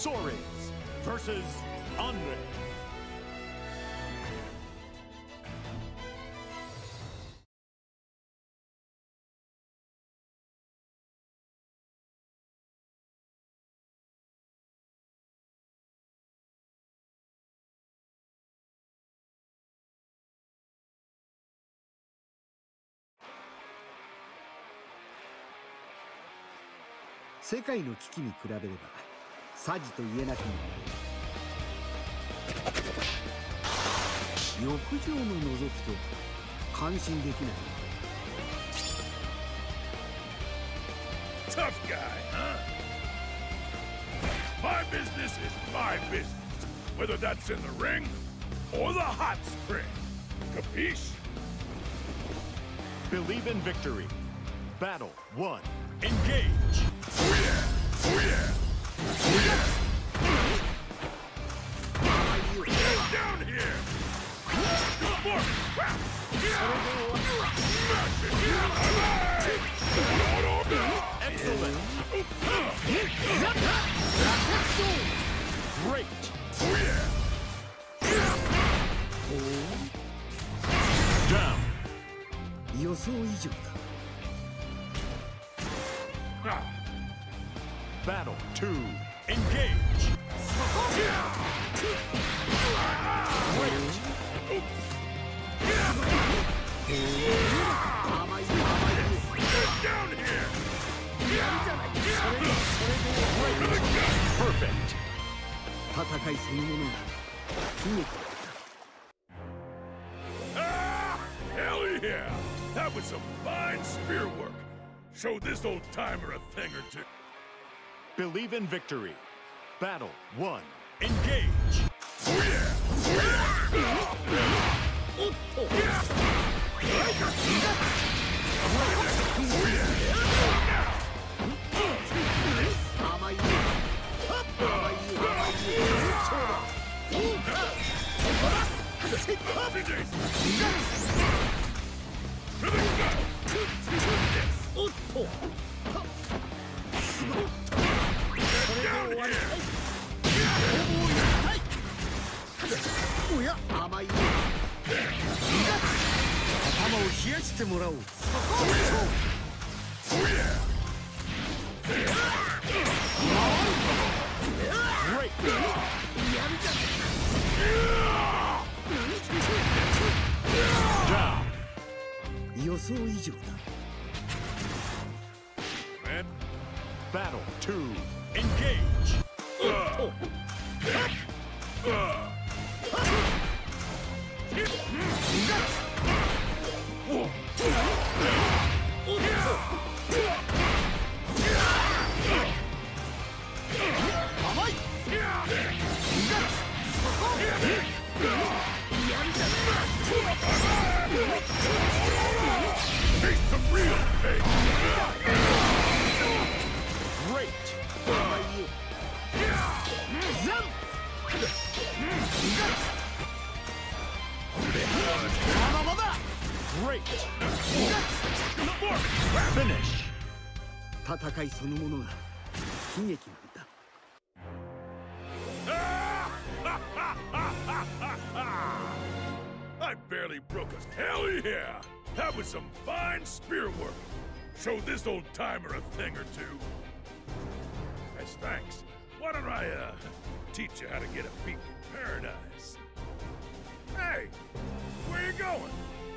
Soares versus Andre. 世界の危機に比べればサジと言えなくもない。浴場の覗きと感心できない。 Tough guy, huh? My business is my business, whether that's in the ring or the hot spring. Capiche? Believe in victory. Battle 1. Engage. Oh yeah! Oh yeah! Oh yeah! Get down here! Good work! Smash it! Excellent. Great. Oh yeah! Down. 予想以上だ。 Battle 2. Engage. Great. Get down here! Perfect. 戦いそのものが悲劇だ。 Ah! Hell yeah! That was some fine spear work. Show this old timer a thing or two. Believe in victory. Battle 1. Engage. Oh yeah! Oh, 甘いよ。頭を冷やしてもらおう。 Great. やるじゃないか。 Down. 予想以上だ。 Man. Battle 2. Engage. Taste some real pain. Great. ままだ。 Great. Finish. 戦いそのものが悲劇なんだ。 I barely broke us. Hell yeah! That was some fine spear work. Show this old timer a thing or two. As thanks, why don't I, teach you how to get a peek in paradise? Hey, where you going?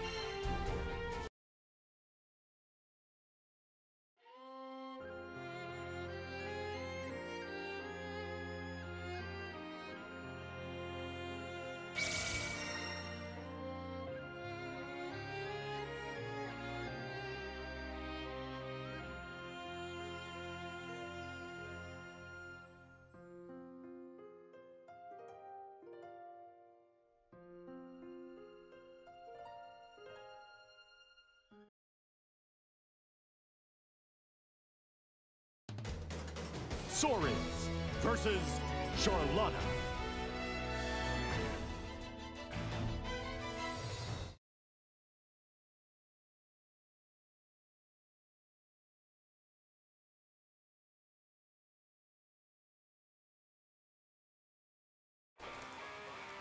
Soares versus Charlotta.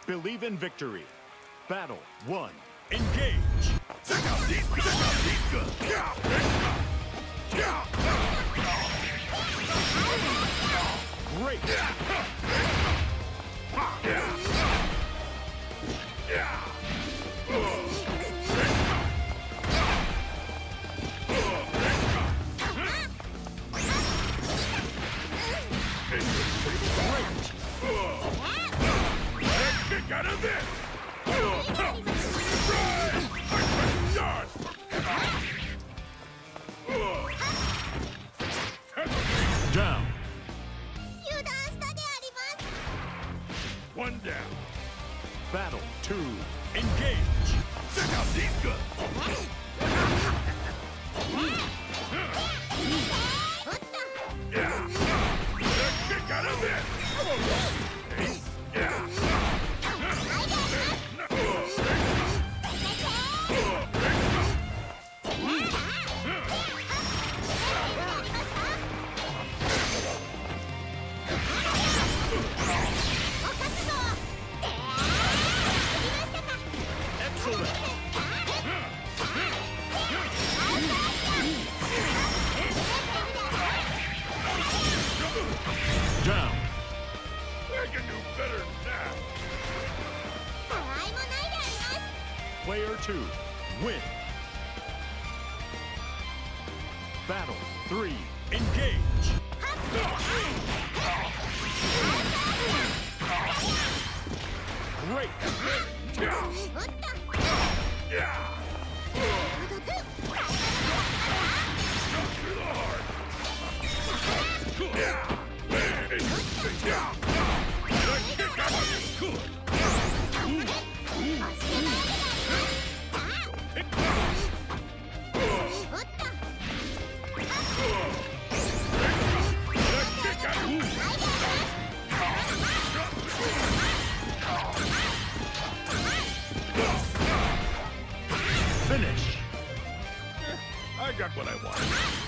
Believe in victory. Battle 1. Engage. Great. Kick out of this! Down. One down. Battle 2. Engage. Check out these guns. Yeah. Kick out of this. Yeah. Down. We can do better than that. Player 2. Win. Battle 3. Engage. Great. Yeah. Through the heart. Yeah. Finish. I got what I wanted.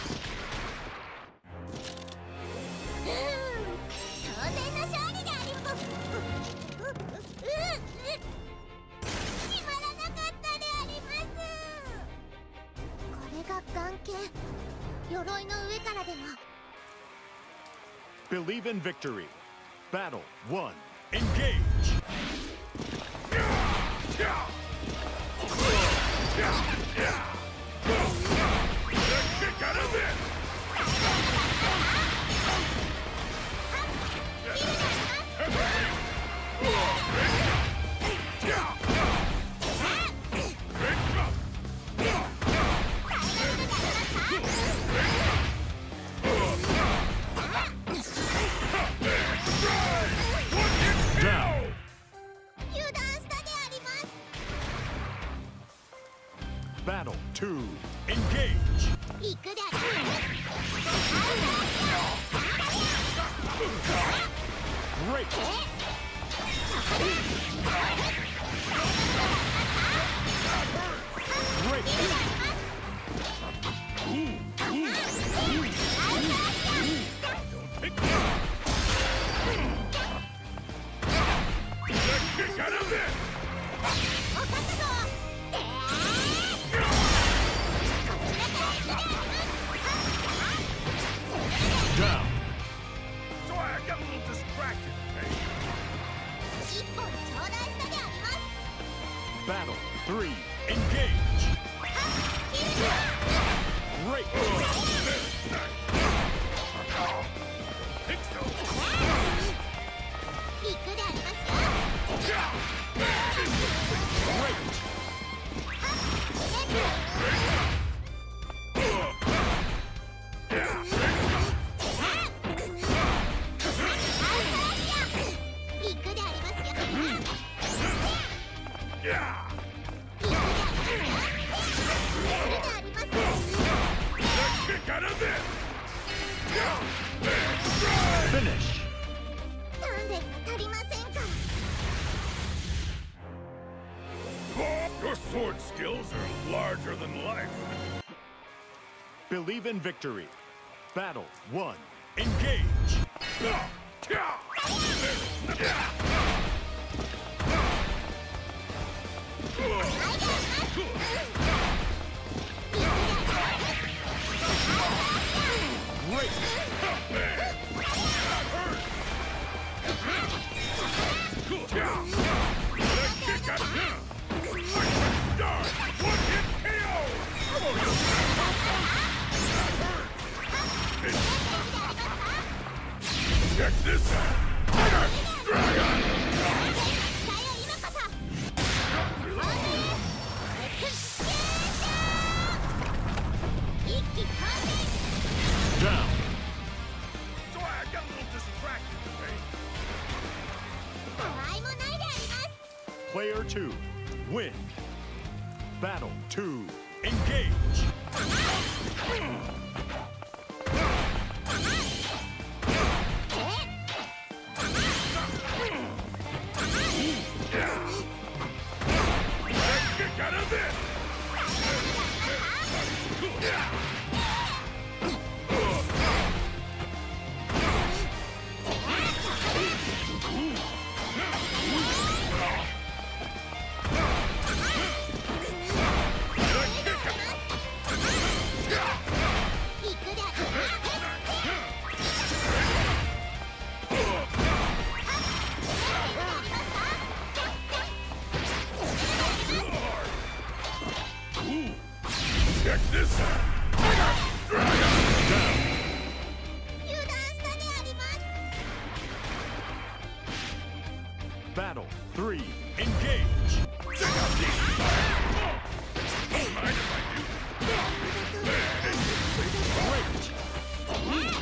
Believe in victory. Battle 1. Engage. Kick out of this! Down. Battle 2. Engage. Great. Great. Kick out of this! Down. Sorry, I got a little distracted. Battle 3. Engage. Great. Think so. Yeah. Kick out of this! Finish. Your sword skills are larger than life. Believe in victory. Battle 1. Engage. this out! Dragon! Down. Sorry, I got a little distracted today. Player 2, win. Battle 2, engage. Let's get out of this! Check this out! Dragon! Battle 3, engage. Check out these! Don't mind if I do. Great.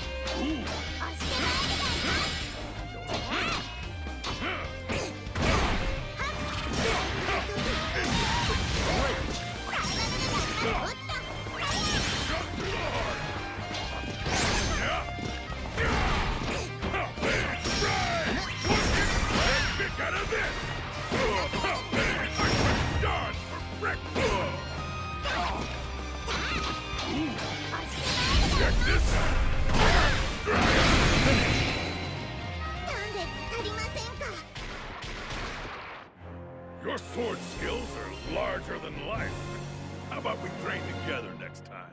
Check this out! Your sword skills are larger than life. How about we train together next time?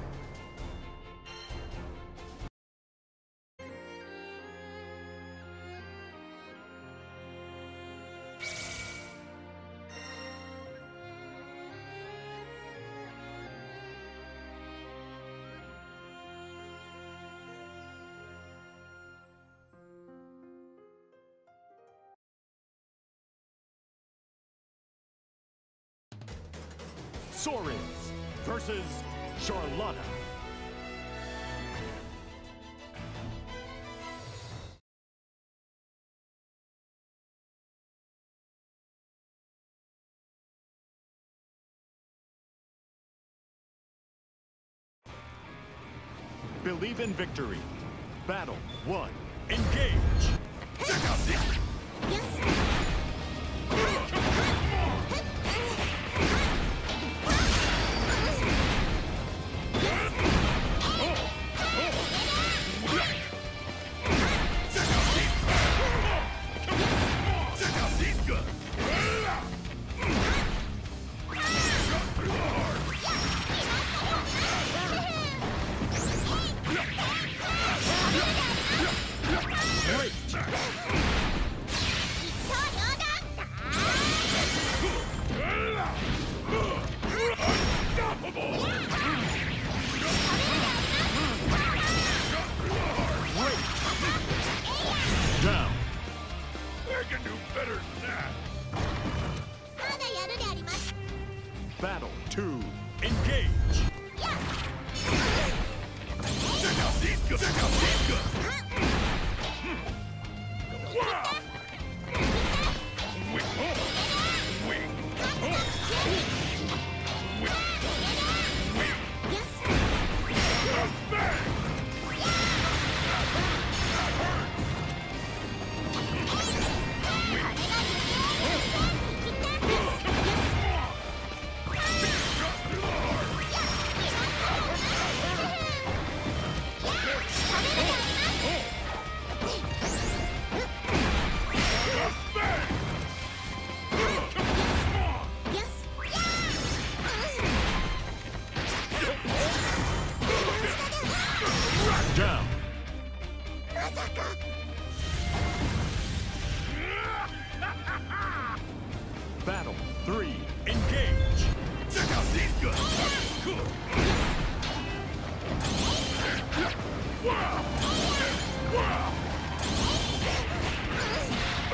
Saurians versus Charlotta. Believe in victory. Battle 1, engage. Check out this! Down. I can do better than that. Battle 2, engage. Check out these guns! Check out these guns! Wow! Wait, wait, bang!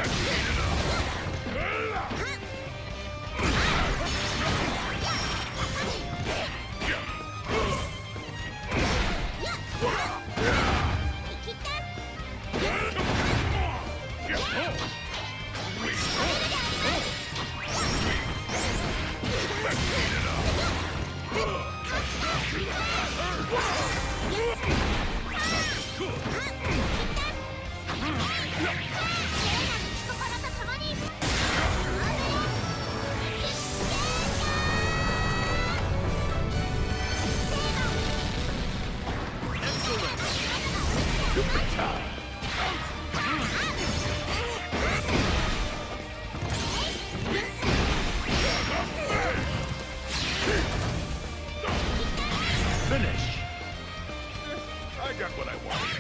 Finish. I got what I wanted.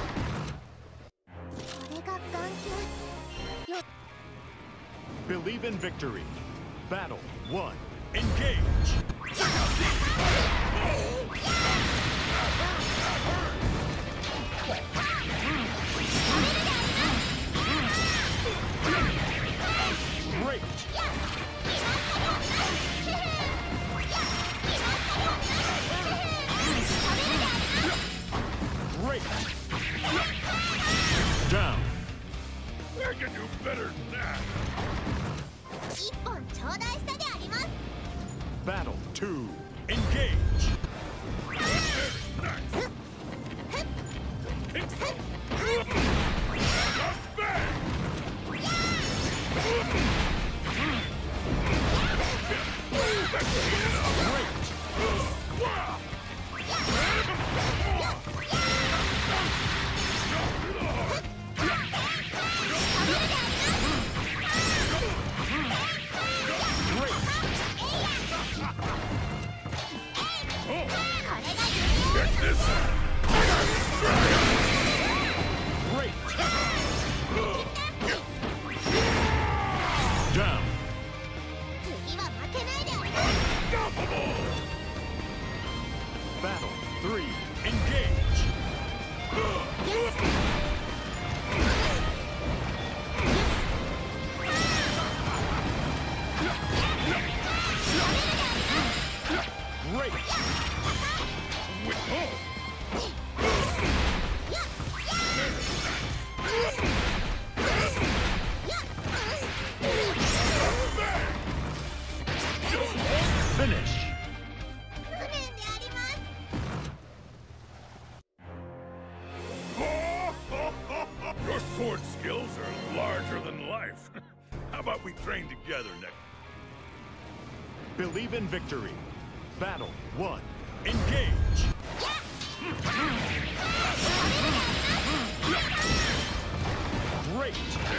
これが眼球よ Believe in victory. Battle 1. Engage. Great. Great. Down. I can do better than that. 一本頂戴したであります Battle 2. Engage. Great. Down. 次は負けないであります Battle 3. Engage. Great. Finish. 無念であります Your sword skills are larger than life. How about we train together next? Believe in victory. Battle 1. Engage. Great.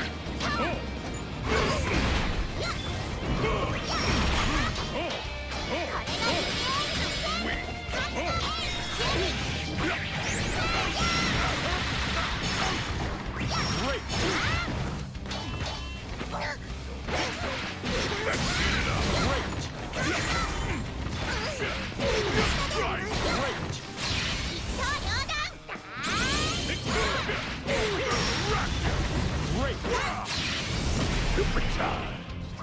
Great. Great. Super time.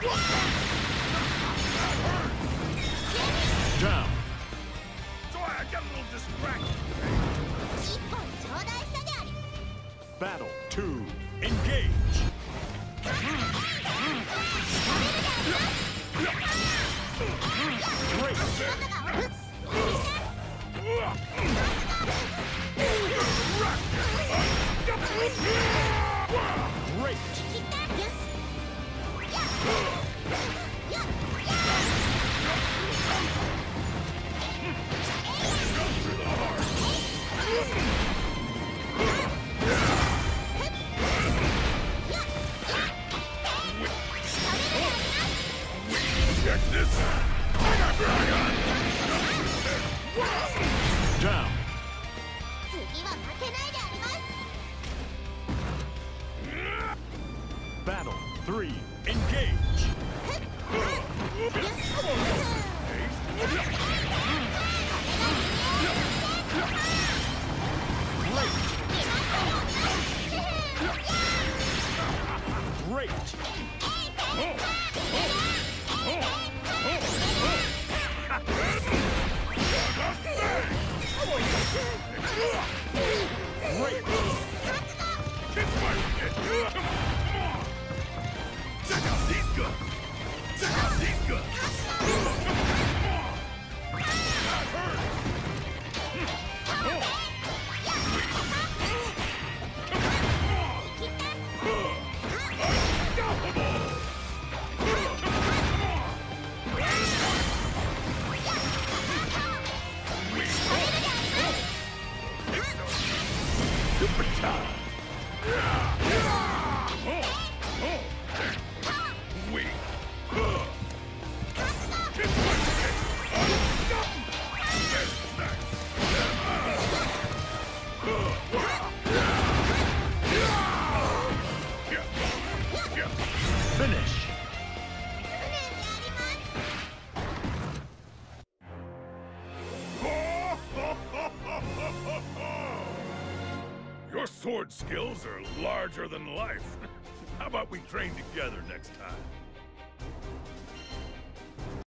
Down. So I got a little distracted. 一本頂戴したであり Battle 2. Engage. Great. Great. Check this out. Down. 次は負けないであります Battle 3. Engage. Great. Great! Great! Kiss my shit! Come on! Check out these guns! Check out these guns! Come on! That hurt! Super time! Weak! Kiss my shit! Finish! Your sword skills are larger than life. How about we train together next time?